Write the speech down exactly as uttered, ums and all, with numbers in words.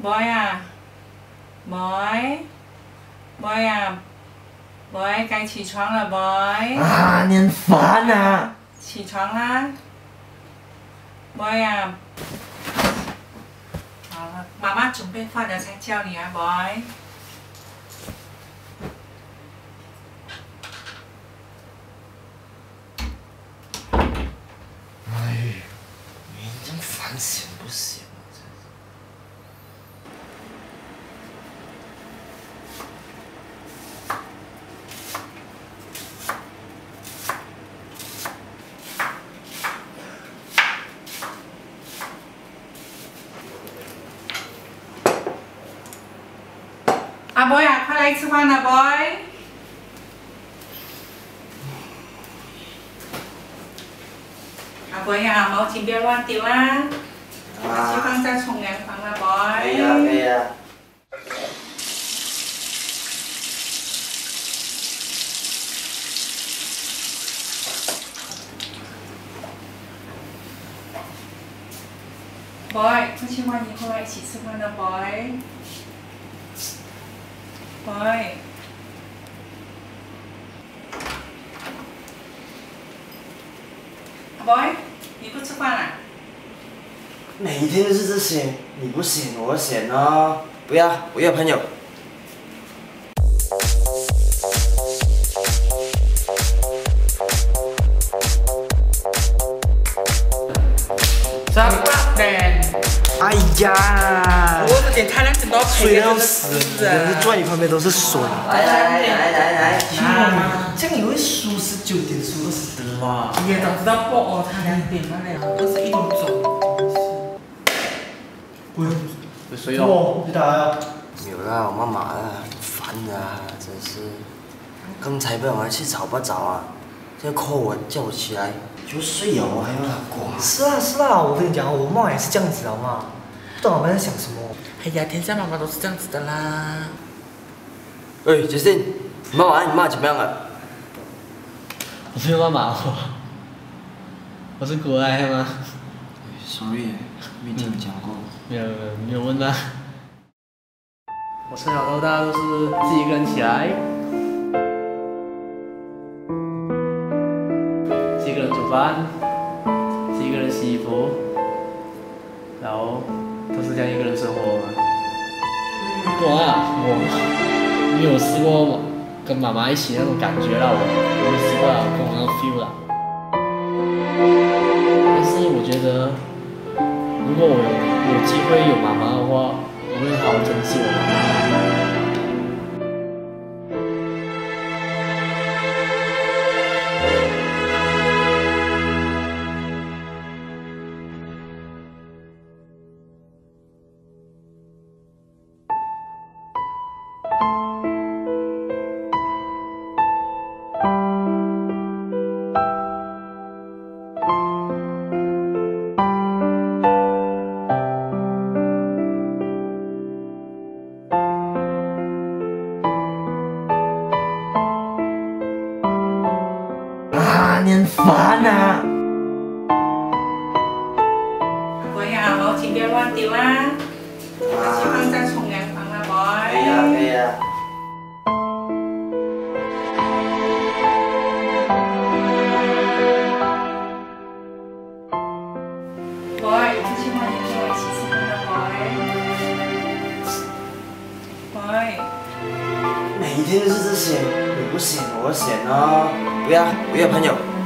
boy 啊 ，boy boy 啊 ，boy 该起床了 boy。 啊，你很烦啊！ 起床啦 ，boy 啊。好了，妈妈准备饭了才叫你啊 ，boy。 哎，你这样烦行不行？ 阿 boy 啊，快来吃饭了 ，boy。阿 boy 啊，毛巾不要乱丢啊，把去放在冲凉房了 ，boy。 可以啊，可以啊。 boy， 出去玩以后来一起吃饭了 ，boy。boy。 boy， 你不吃饭啊？ 每天都是这些，你不选我选哦。不要，我要朋友。 咋了嘞？ 哎呀！ 我这点太阳很多水要死，人是坐你旁边都是水。来来来来来，这样你会输十九点输二十的嘛？ 也早知道不哦，他两点了嘞，二十一点钟。 喂， 有谁哦？ 我你打呀？没有啦，我妈妈啦，烦啊，真是。刚才被我去找不着啊，现在 call 我叫我起来，就睡哦，我还要她管。 是啊是啊，我跟你讲，我妈也是这样子好吗？不懂我们在想什么。 哎呀，天下妈妈都是这样子的啦。 喂，杰森，你妈妈，你妈怎么样了？ 我没有妈妈哦，我是国外的吗 ？Sorry， 没听讲过。 没有没有没有问啊。我从小到大都是自己一个人起来，自己一个人煮饭，自己一个人洗衣服，然后都是这样一个人生活嘛。不懂啊，我没有试过跟妈妈一起那种感觉啦，我我没试过啊，跟我那种 feel 啦。但是我觉得，如果我有有机会有妈妈的话，我会好好珍惜我妈妈。 啊，你很烦啊！ 阿 boy 啊，毛巾不要乱丢啊，把去放在冲凉房了 ，boy。 可以啊，可以啊。 boy， 出去玩以后一起吃饭了 ，boy。boy。 每天都是这些，你不选我选哦。不要，我要朋友。